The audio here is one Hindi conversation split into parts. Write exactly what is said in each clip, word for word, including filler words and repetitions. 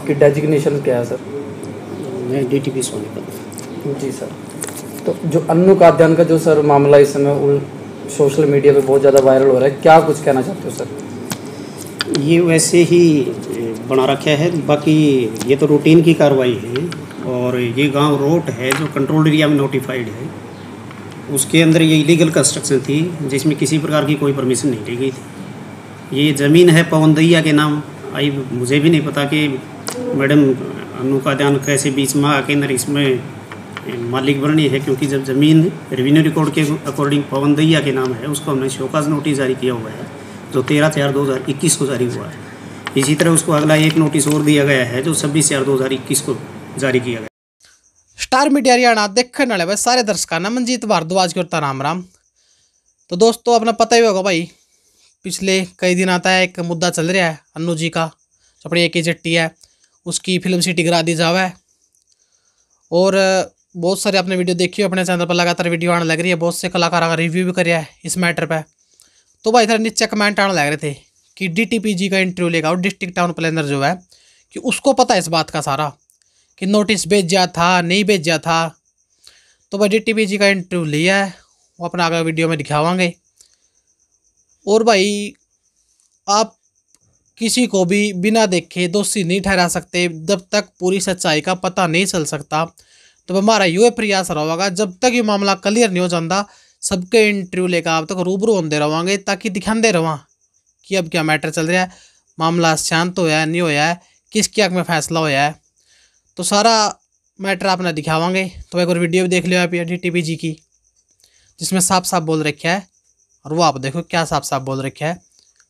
आपकी डेजिग्नेशन क्या है सर? मैं डीटीपी सोनीपत। जी सर। तो जो अन्नू काद्यान का जो सर मामला इस समय सोशल मीडिया पे बहुत ज़्यादा वायरल हो रहा है, क्या कुछ कहना चाहते हो सर? ये वैसे ही बना रखा है, बाकी ये तो रूटीन की कार्रवाई है। और ये गांव रोड है जो कंट्रोल एरिया में नोटिफाइड है, उसके अंदर ये इलीगल कंस्ट्रक्शन थी जिसमें किसी प्रकार की कोई परमिशन नहीं ली गई थी। ये ज़मीन है पवन दैया के नाम। आई मुझे भी नहीं पता कि मैडम अन्नू काद्यान कैसे बीच में आके अंदर इसमें मालिक बनी है, क्योंकि जब ज़मीन रेवेन्यू रिकॉर्ड के अकॉर्डिंग पवन दैया के नाम है, उसको हमने शोकाज नोटिस जारी किया हुआ है जो तेरह चार दो हज़ार इक्कीस को जारी हुआ है। इसी तरह उसको अगला एक नोटिस और दिया गया है जो छब्बीस चार दो हज़ार इक्कीस को जारी किया गया। स्टार मीडिया हरियाणा देखने वाले भाई सारे दर्शकों ने मनजीत भारद्वाज के उतना राम राम। तो दोस्तों अपना पता ही होगा भाई, पिछले कई दिन आता है एक मुद्दा चल रहा है अन्नू जी का, अपनी एक ही जट्टी है उसकी फिल्म सिटी करा दी जावा है। और बहुत सारे आपने वीडियो देखी हो, अपने चैनल पर लगातार वीडियो आने लग रही है, बहुत से कलाकारों का रिव्यू भी कराया है इस मैटर पर। तो भाई इधर नीचे कमेंट आने लग रहे थे कि डीटीपीजी का इंटरव्यू लेगा और डिस्ट्रिक्ट टाउन प्लानर जो है कि उसको पता है इस बात का सारा कि नोटिस भेजा था नहीं भेजा था। तो भाई डीटीपीजी का इंटरव्यू लिया है, वो अपना आगे वीडियो में दिखावांगे। और भाई आप किसी को भी बिना देखे दोषी नहीं ठहरा सकते जब तक पूरी सच्चाई का पता नहीं चल सकता। तो हमारा ये प्रयास रहेगा जब तक ये मामला क्लियर नहीं हो जाता सबके इंटरव्यू लेकर आप तक रूबरू होते रहेंगे, ताकि दिखाते रहा कि अब क्या मैटर चल रहा है, मामला शांत होया है नहीं होया है, किसके हक में फैसला होया है। तो सारा मैटर आपने दिखावांगे। तो एक और वीडियो भी देख लियो आप डीटीपीजी की, जिसमें साफ साफ बोल रखा है, और वो आप देखो क्या साफ साफ बोल रखा है।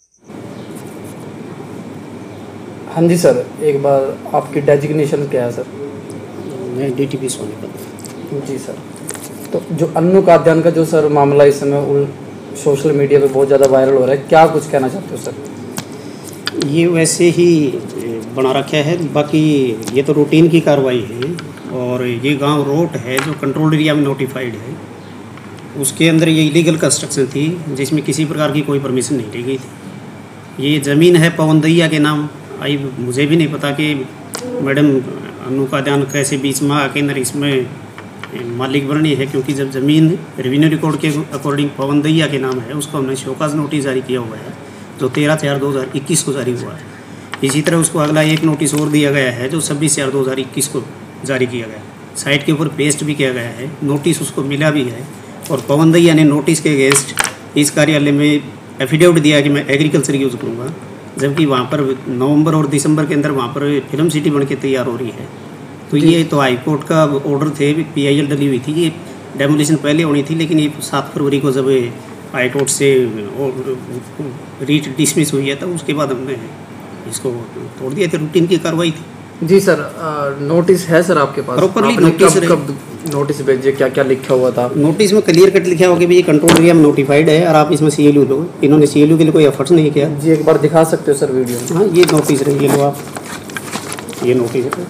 हाँ जी सर, एक बार आपकी डेजिग्नेशन क्या है सर? मैं डीटीपी सोनीपत। जी सर। तो जो अन्नू काद्यान का जो सर मामला इस समय सोशल मीडिया पे बहुत ज़्यादा वायरल हो रहा है, क्या कुछ कहना चाहते हो सर? ये वैसे ही बना रखा है, बाकी ये तो रूटीन की कार्रवाई है। और ये गांव रोड है जो कंट्रोल एरिया में नोटिफाइड है, उसके अंदर ये इलीगल कंस्ट्रक्शन थी जिसमें किसी प्रकार की कोई परमिशन नहीं ली गई थी। ये ज़मीन है पवन दैया के नाम। आई मुझे भी नहीं पता कि मैडम अन्नू काद्यान कैसे बीच में आके अंदर इसमें मालिक बनी है, क्योंकि जब ज़मीन रेवेन्यू रिकॉर्ड के अकॉर्डिंग पवन दैया के नाम है, उसको हमने शोकाज नोटिस जारी किया हुआ है जो तेरह चार दो हज़ार इक्कीस को जारी हुआ है। इसी तरह उसको अगला एक नोटिस और दिया गया है जो छब्बीस चार दो हज़ार इक्कीस को जारी किया गया। साइट के ऊपर पेस्ट भी किया गया है, नोटिस उसको मिला भी है। और पवन दैया ने नोटिस के अगेंस्ट इस कार्यालय में एफिडेविट दिया कि मैं एग्रीकल्चर यूज़ करूँगा, जबकि वहाँ पर नवंबर और दिसंबर के अंदर वहाँ पर फिल्म सिटी बन के तैयार हो रही है। तो ये तो हाई कोर्ट का ऑर्डर थे, पीआईएल डली हुई थी, ये डेमोलिशन पहले होनी थी, लेकिन ये सात फरवरी को जब हाई कोर्ट से रीट डिसमिस हुई है तब उसके बाद हमने इसको तोड़ दिया था। रूटीन की कार्रवाई थी। जी सर, आ, नोटिस है सर आपके पास? प्रॉपरली नोटिस कब, कब नोटिस भेजे, क्या क्या लिखा हुआ था? नोटिस में क्लियर कट लिखा हुआ कि भाई ये कंट्रोल एरिया में नोटिफाइड है और आप इसमें सीएलयू लो। इन्होंने सीएलयू के लिए कोई एफर्ट्स नहीं किया। जी एक बार दिखा सकते हो सर वीडियो? हाँ, ये नोटिस है, ये लो आप, ये नोटिस है।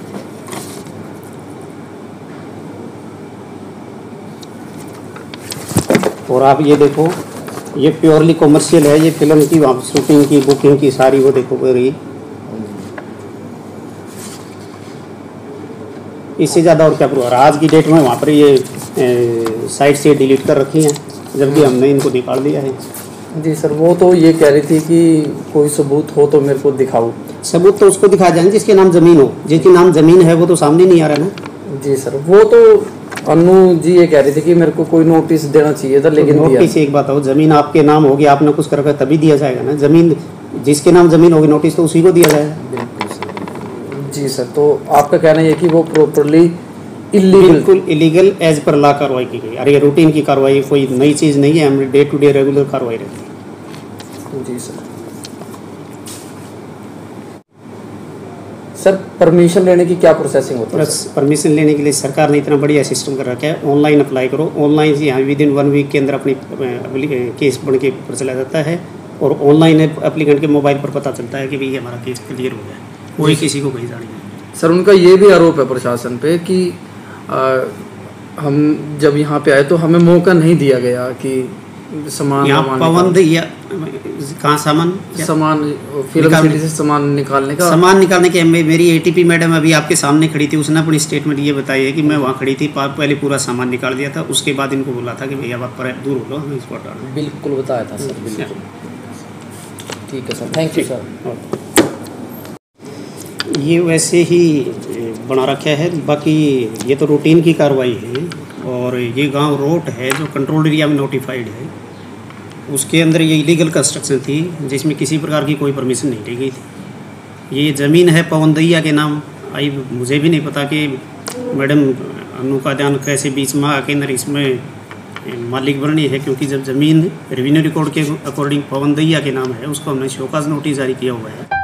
और आप ये देखो, ये प्योरली कॉमर्शियल है, ये फिल्म की वहाँ शूटिंग की बुकिंग की सारी वो देखो रही। इससे ज़्यादा और क्या प्रूफ? आज की डेट में वहाँ पर ये साइट से डिलीट कर रखी हैं, जबकि हमने इनको निकाल दिया है। जी सर, वो तो ये कह रही थी कि कोई सबूत हो तो मेरे को दिखाओ। सबूत तो उसको दिखा जाएंगे जिसके नाम ज़मीन हो, जिसके नाम ज़मीन है वो तो सामने नहीं आ रहा ना। जी सर, वो तो अन्नू जी ये कह रही थी कि मेरे को कोई नोटिस देना चाहिए था, लेकिन तो नोटिस एक बात हो, ज़मीन आपके नाम होगी, आपने कुछ कर तभी दिया जाएगा ना। ज़मीन जिसके नाम ज़मीन होगी नोटिस तो उसी को दिया जाएगा। जी सर, तो आपका कहना है कि वो प्रॉपरली इलीगल, बिल्कुल इलीगल एज पर लॉ कार्रवाई की गई। अरे ये रूटीन की कार्रवाई कोई नई चीज़ नहीं है, हमें डे टू डे रेगुलर कार्रवाई रहती है। जी सर। सर परमिशन लेने की क्या प्रोसेसिंग होती है? बस परमिशन लेने के लिए सरकार ने इतना बढ़िया सिस्टम कर रखा है, ऑनलाइन अप्लाई करो, ऑनलाइन से यहाँ विद इन वन वीक के अंदर अपनी केस बन के ऊपर चला जाता है। और ऑनलाइन एप्लीकेंट के मोबाइल पर पता चलता है कि भाई हमारा केस क्लियर हो गया, कोई किसी को कहीं जानी नहीं। सर उनका ये भी आरोप है प्रशासन पे कि आ, हम जब यहाँ पे आए तो हमें मौका नहीं दिया गया कि सामान यहाँ वामान पाबंदी या कहाँ सामान निकाल- सामान फिल्म निकालने- सिटी से सामान निकालने का सामान निकालने के मे- मेरी एटीपी मैडम अभी आपके सामने खड़ी थी, उसने अपनी स्टेटमेंट ये बताई है कि मैं वहाँ खड़ी थी, पा- पहले पूरा सामान निकाल दिया था, उसके बाद इनको बोला था कि भैया आप पर दूर हो लो, हमें इसको हटाना। बिल्कुल बताया था सर, बिल्कुल। ठीक है सर, थैंक यू सर। ये वैसे ही बना रखा है, बाकी ये तो रूटीन की कार्रवाई है। और ये गांव रोड है जो कंट्रोल एरिया में नोटिफाइड है, उसके अंदर ये इलीगल कंस्ट्रक्शन थी जिसमें किसी प्रकार की कोई परमिशन नहीं ली गई थी। ये ज़मीन है पवन दैया के नाम। आई मुझे भी नहीं पता कि मैडम अनु का ध्यान कैसे बीच में आके अंदर इसमें मालिक बनी है, क्योंकि जब ज़मीन रेवेन्यू रिकॉर्ड के अकॉर्डिंग पवन दैया के नाम है, उसको हमने शोकाज नोटिस जारी किया हुआ है।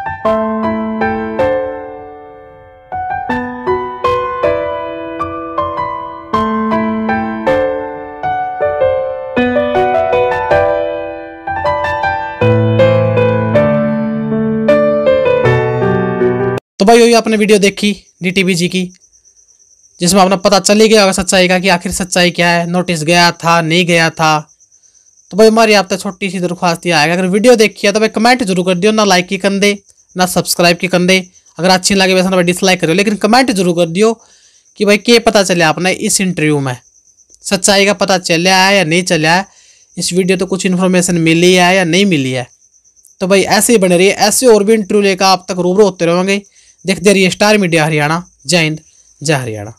तो भाई वही आपने वीडियो देखी डीटीवी जी की, जिसमें आपने पता चल ही गया होगा सच्चाई का कि आखिर सच्चाई क्या है, नोटिस गया था नहीं गया था। तो भाई हमारी आप तक छोटी सी दरख्वास्त ये आएगा, अगर वीडियो देखी है तो भाई कमेंट जरूर कर दियो, ना लाइक की कर दे ना सब्सक्राइब की कर दे, अगर अच्छी लगे वैसे ना भाई डिसलाइक करियो, लेकिन कमेंट जरूर कर दियो कि भाई क्या पता चले आपने इस इंटरव्यू में, सच्चाई का पता चला है या नहीं चला है, इस वीडियो तो कुछ इन्फॉर्मेशन मिली है या नहीं मिली है। तो भाई ऐसे ही बने रहिए, ऐसे और भी इंटरव्यू लेकर आप तक रूबरू होते रहेंगे। देखते रहिए स्टार मीडिया हरियाणा। जय हिंद, जय हरियाणा।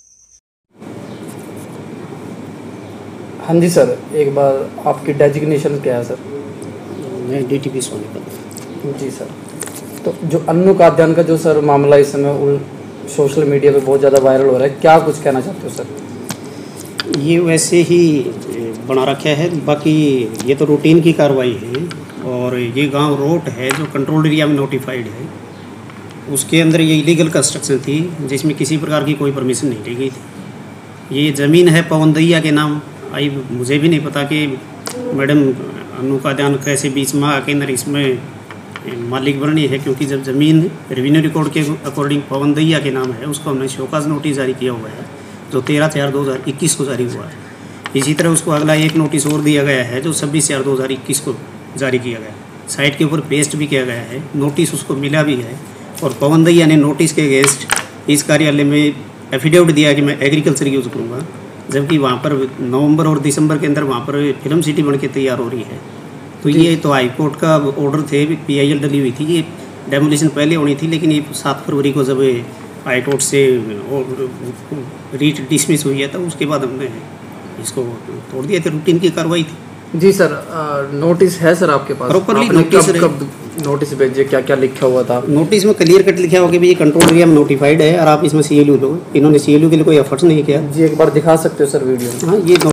हाँ जी सर, एक बार आपकी डेजिग्नेशन क्या है सर? मैं डीटीपी सोनीपत। जी सर, तो जो अन्नू काद्यान का जो सर मामला इस समय उल सोशल मीडिया पे बहुत ज़्यादा वायरल हो रहा है, क्या कुछ कहना चाहते हो सर? ये वैसे ही बना रखा है, बाकी ये तो रूटीन की कार्रवाई है। और ये गांव रोड है जो कंट्रोल एरिया में नोटिफाइड है, उसके अंदर ये इलीगल कंस्ट्रक्शन थी जिसमें किसी प्रकार की कोई परमिशन नहीं ली गई थी। ये ज़मीन है पवन दैया के नाम। आई मुझे भी नहीं पता कि मैडम अनु का ध्यान कैसे बीच में आके अंदर इसमें मालिक बनी है, क्योंकि जब ज़मीन रेवेन्यू रिकॉर्ड के अकॉर्डिंग पवन दैया के नाम है, उसको हमने शोकाज नोटिस जारी किया हुआ है, जो तेरह चार दो हज़ार इक्कीस को जारी हुआ है। इसी तरह उसको अगला एक नोटिस और दिया गया है जो छब्बीस चार दो हज़ार इक्कीस को जारी किया गया है। साइट के ऊपर पेस्ट भी किया गया है, नोटिस उसको मिला भी है। और पवन दैया ने नोटिस के अगेंस्ट इस कार्यालय में एफिडेविट दिया कि मैं एग्रीकल्चर यूज़ करूँगा, जबकि वहाँ पर नवंबर और दिसंबर के अंदर वहाँ पर फिल्म सिटी बन के तैयार हो रही है। तो ये तो हाई कोर्ट का ऑर्डर थे, पीआईएल डली हुई थी, ये डेमोलिशन पहले होनी थी, लेकिन ये सात फरवरी को जब हाई कोर्ट से रीट डिसमिस हुई है तो उसके बाद हमने इसको तोड़ दिया था। रूटीन की कार्रवाई थी। जी सर, आ, नोटिस है सर आपके पास? प्रॉपर्ली आपने नोटिस कब रहे। कब नोटिस भेजे, क्या क्या लिखा हुआ था? नोटिस में क्लियर कट लिखा होगा कि ये कंट्रोल एरिया में नोटिफाइड है और आप इसमें सीएलयू लो। इन्होंने सीएलयू के लिए कोई एफर्ट्स नहीं किया। जी एक बार दिखा सकते हो सर वीडियो में? हाँ, ये